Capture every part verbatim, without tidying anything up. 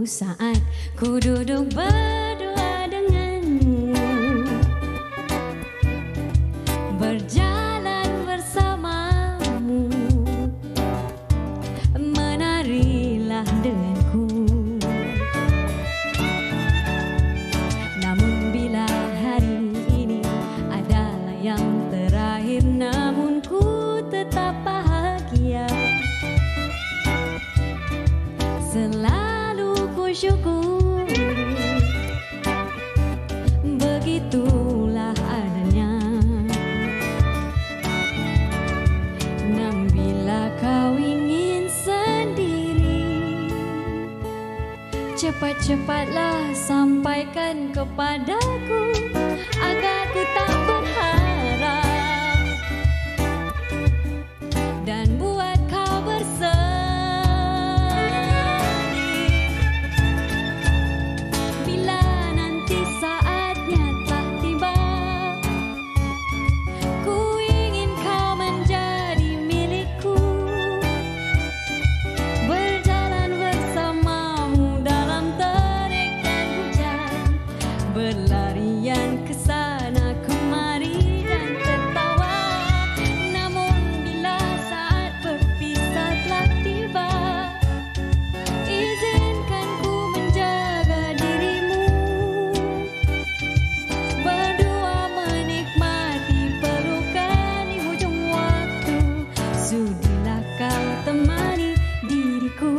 saat ku duduk berdoa denganmu, berjalan bersamamu, menarilah denganku. Namun bila hari ini adalah yang terakhir, namun ku tetap bahagia. Selalu ku syukuri, begitulah adanya. Namun bila kau ingin sendiri, cepat-cepatlah sampaikan kepadaku agar ku tak berharap dan buat kau bersedih. Berlarian ke sana kemari dan tertawa. Namun bila saat berpisah telah tiba, izinkan ku menjaga dirimu, berdua menikmati pelukan di hujung waktu. Sudilah kau temani diriku.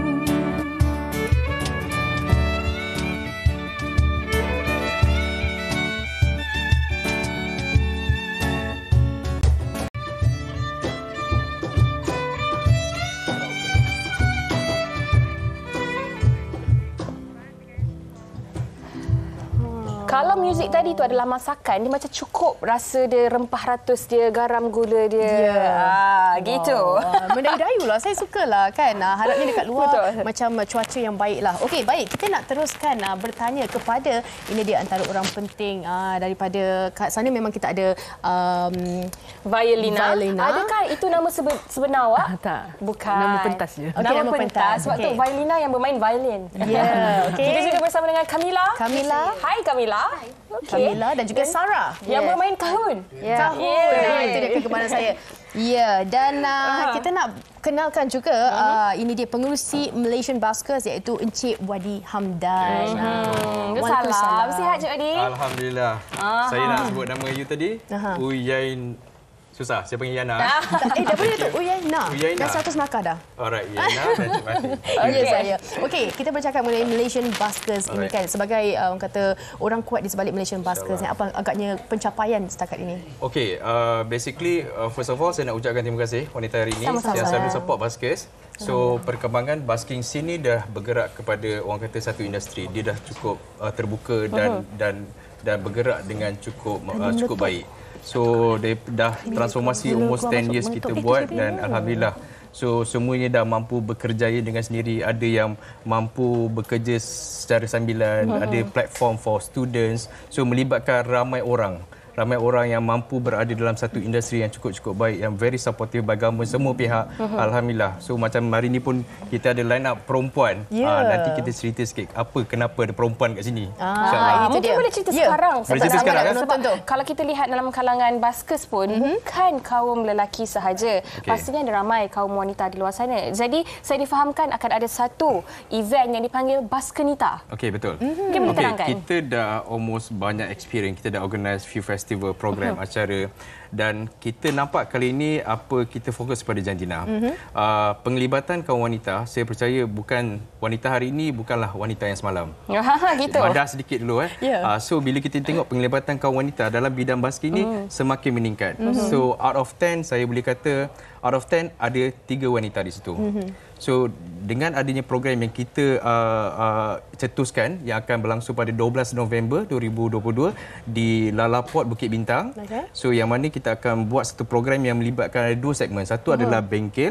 Kalau muzik tadi tu adalah masakan, dia macam cukup rasa dia, rempah ratus dia, garam gula dia. Ya. Ah, gitu. Wow. Mendayu-dayu lah. Saya sukalah kan. Harapnya dekat luar Betul. macam cuaca yang baik lah. Okey, baik. Kita nak teruskan uh, bertanya kepada, ini dia antara orang penting uh, daripada kat sana. Memang kita ada um, Violina. Violina. Adakah itu nama sebe- sebenar awak? Ah, tak. Bukan. Nama pentas je. Okey, Nama, nama pentas. pentas. Sebab Okey. tu Violina yang bermain violin. Ya, yeah, okey. Kita juga bersama dengan Kamila. Kamila. Hai Kamila. Okay. Kamila dan juga Sarah. Yang Yeah. bermain kahun. Yeah. Kahun. Yeah. Itu dia kegemaran saya. Ya, dan uh, kita nak kenalkan juga uh, ini dia pengerusi Malaysian Buskers iaitu Encik Wadi Hamdan. Hmm. Uh, Salam. Sihat Cik Wadi? Alhamdulillah. Aha. Saya nak sebut nama you tadi. Aha. Uyain. Susah, saya panggil Yana. Eh, dah boleh tu. Uyaina. Uyaina. Dah seratus markah dah. Alright, Yana dan Cik Wati. Ya, saya. Okey, kita bercakap mengenai Malaysian Buskers ini Alright. kan. Sebagai uh, orang kata orang kuat di sebalik Malaysian Buskers ni, apa agaknya pencapaian setakat ini? Okay, uh, basically, uh, first of all, saya nak ucapkan terima kasih wanita hari ini Sama-sama. yang selalu support buskers. So, perkembangan busking sini dah bergerak kepada orang kata satu industri. Dia dah cukup uh, terbuka dan uh-huh. dan dan bergerak dengan cukup uh, cukup baik. So, dia dah transformasi almost ten years kita buat dan Alhamdulillah. So, semuanya dah mampu bekerjaya dengan sendiri. Ada yang mampu bekerja secara sambilan, uh-huh. ada platform for students. So, melibatkan ramai orang. Ramai orang yang mampu berada dalam satu industri yang cukup-cukup baik, yang very supportive by government, semua pihak. Uh-huh. Alhamdulillah. So, macam hari ni pun kita ada line up perempuan. Yeah. Ha, nanti kita cerita sikit apa, kenapa ada perempuan kat sini. Ah, Mungkin dia. boleh cerita Ya. sekarang. Boleh cerita sekarang, kan? Sebab Tentu. kalau kita lihat dalam kalangan buskers pun, mm-hmm. bukan kaum lelaki sahaja. Okay. Pastinya ada ramai kaum wanita di luar sana. Jadi, saya difahamkan akan ada satu event yang dipanggil Buskenita. Okey, betul. Mm-hmm. Mungkin boleh Okey, terangkan? kita dah almost banyak experience. Kita dah organize few festival, program, uh-huh. acara. Dan kita nampak kali ini apa kita fokus pada jantina. Uh-huh. Uh, penglibatan kaum wanita, saya percaya bukan wanita hari ini bukanlah wanita yang semalam. gitu. Madah sedikit dulu. Eh. Yeah. Uh, so, bila kita tengok penglibatan kaum wanita dalam bidang basking ini uh-huh. semakin meningkat. Uh-huh. So, out of ten, saya boleh kata out of ten ada tiga wanita di situ. Uh-huh. So, dengan adanya program yang kita uh, uh, cetuskan yang akan berlangsung pada dua belas November dua ribu dua puluh dua di Lalaport Bukit Bintang. Okay. So, yang mana kita akan buat satu program yang melibatkan ada dua segmen. Satu uh-huh. adalah bengkel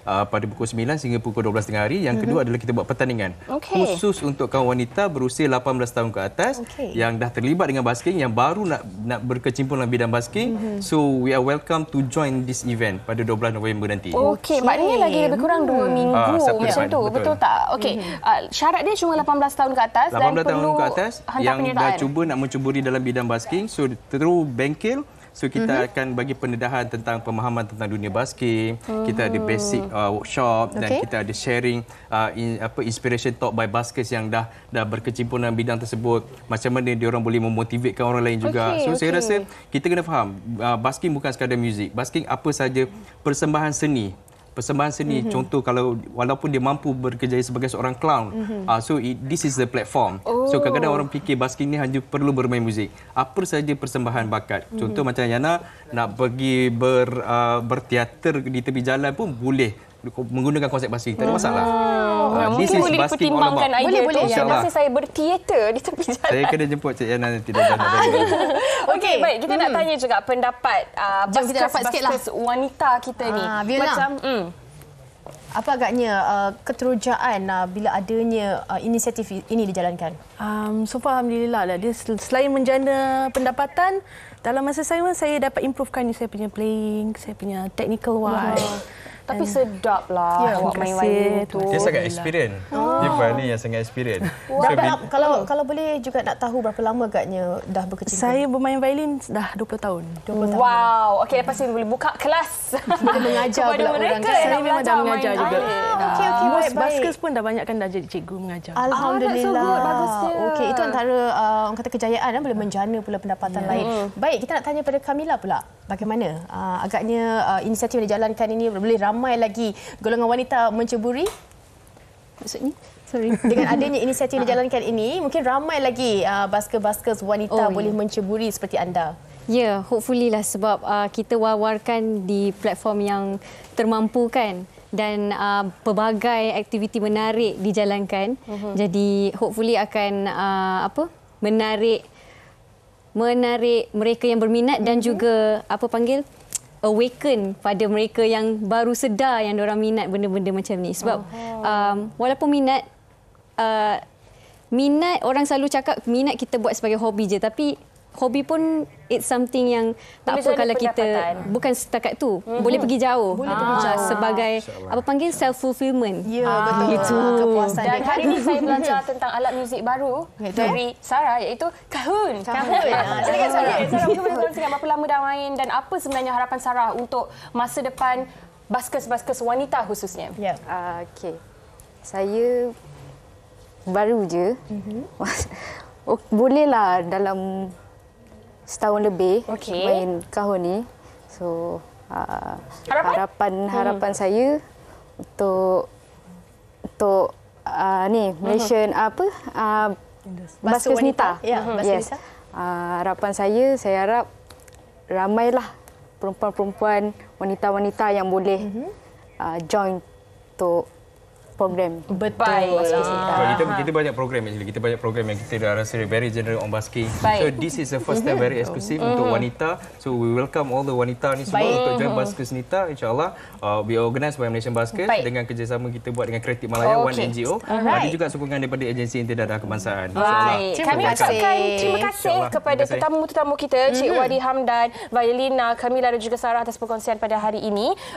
uh, pada pukul sembilan sehingga pukul dua belas tengah hari. Yang kedua mm-hmm. adalah kita buat pertandingan Okay. khusus untuk kaum wanita berusia lapan belas tahun ke atas Okay. yang dah terlibat dengan basking, yang baru nak nak berkecimpung dalam bidang basking. Mm-hmm. So we are welcome to join this event pada dua belas November nanti. Okey, maknanya lagi lebih kurang dua minggu Ah, Sabtu macam depan, tu, betul. betul tak? Okey, uh, syarat dia cuma lapan belas tahun ke atas dan lapan belas tahun perlu ke atas hantar yang dah penyertaan. cuba nak mencuburi dalam bidang basking, so through Bengkel. So kita mm-hmm. akan bagi pendedahan tentang pemahaman tentang dunia basking. Mm-hmm. Kita ada basic uh, workshop okay. dan kita ada sharing uh, in, apa inspiration talk by baskers yang dah dah berkecimpung dalam bidang tersebut. Macam mana dia orang boleh memotivatkan orang lain juga. Okay, so okay. saya rasa kita kena faham uh, basking bukan sekadar muzik. Basking apa saja persembahan seni. Persembahan seni, mm-hmm. contoh kalau walaupun dia mampu berkerjaya sebagai seorang clown, mm-hmm. uh, so it, this is the platform. Oh. So kadang-kadang orang fikir basking ni hanya perlu bermain muzik. Apa saja persembahan bakat. Mm-hmm. Contoh macam Yana nak pergi ber, uh, berteater di tepi jalan pun boleh menggunakan konsep basking. Tak ada masalah. Oh. Uh, mungkin boleh dipertimbangkan idea boleh, tu. boleh. Yang masa saya berteater di tepi jalan. Saya kena jemput Cik Yana nanti dah jalan. Okey, baik. Kita hmm. nak tanya juga pendapat uh, baskers-baskers wanita kita ni. Ah, Viola. Macam, hmm. apa agaknya uh, keterujaan uh, bila adanya uh, inisiatif ini dijalankan? Um, so far Alhamdulillah lah. Dia sel- selain menjana pendapatan, dalam masa saya saya dapat improvekan saya punya playing, saya punya technical wise. Wow. Tapi sedap lah Ya, awak main terima violin kasih. tu. Dia sangat experience. Oh. Dia ni yang sangat experience. Wow. So, Berapa, bila- kalau kalau boleh juga nak tahu berapa lama agaknya dah berkecimpung? Saya bermain violin dah dua puluh tahun. dua puluh tahun. Wow. Okey, lepas ni boleh buka kelas. Boleh mengajar kepada pula mereka orang kan? yang Saya nak memang dah belajar mengajar main juga. violin. Ah, okey, okey, Most baik-baik. baskers pun dah banyak kan dah jadi cikgu mengajar. Alhamdulillah. Ah, that's so good. Bagus dia. Okey, itu antara uh, orang kata kejayaan kan, boleh menjana pula pendapatan yeah. lain. Baik, kita nak tanya pada Kamila pula. Bagaimana uh, agaknya uh, inisiatif yang dijalankan ini boleh ramai lagi golongan wanita menceburi? Maksudnya? Sorry. Dengan adanya inisiatif yang dijalankan ini, mungkin ramai lagi uh, basker-baskers wanita Oh, boleh ya. menceburi seperti anda. Ya, yeah, hopefully lah sebab uh, kita wawarkan di platform yang termampu kan dan uh, pelbagai aktiviti menarik dijalankan. Uh-huh. Jadi hopefully akan uh, apa? menarik menarik mereka yang berminat uh-huh. dan juga apa panggil awaken pada mereka yang baru sedar yang diorang minat benda-benda macam ni. Sebab uh-huh. um, walaupun minat uh, minat orang selalu cakap minat kita buat sebagai hobi je, tapi hobi pun it's something yang tak boleh apa kalau kita pendapatan. bukan setakat tu, mm-hmm. boleh pergi jauh. Boleh Ah, pergi jauh. sebagai apa panggil self fulfillment. Ya, ah, betul. Itu. Kepuasan Dan dia. hari ini saya belajar tentang alat muzik baru Betul. dari Sarah, iaitu kahun. Kahun. Ah, silakan Sarah. Okay, Sarah, mungkin boleh kongsikan berapa lama dah main dan apa sebenarnya harapan Sarah untuk masa depan baskers-baskers wanita khususnya? Ya. Uh, Okey. Saya baru je. Mm-hmm. oh, bolehlah dalam setahun lebih Okey. main kahun ni. So uh, Harapan? harapan harapan hmm. saya untuk untuk uh, ni Malaysian uh-huh. apa uh, baskers wanita. Ya, Mhm. baskers yes. wanita. Uh, harapan saya saya harap ramailah perempuan-perempuan wanita-wanita yang boleh mm-hmm. uh, join untuk program. Betul. Sebab kita kita banyak program actually. Kita banyak program yang kita dah rasa very general on basking. Baik. So this is the first time very exclusive mm-hmm. untuk wanita. So we welcome all the wanita ni semua Baik. untuk join Baskers Nita. InsyaAllah uh, we organize by Malaysian Baskers Baik. dengan kerjasama kita buat dengan Kreatif Malaya Okay. One N G O. Alright. Ada juga sokongan daripada agensi intidadah kebangsaan. InsyaAllah. Baik. Terima Kami kasih. ucapkan terima kasih InsyaAllah. kepada Terima kasih. tetamu-tetamu kita, Cik Wadi Hamdan, Violina, Kamila dan juga Sarah atas perkongsian pada hari ini.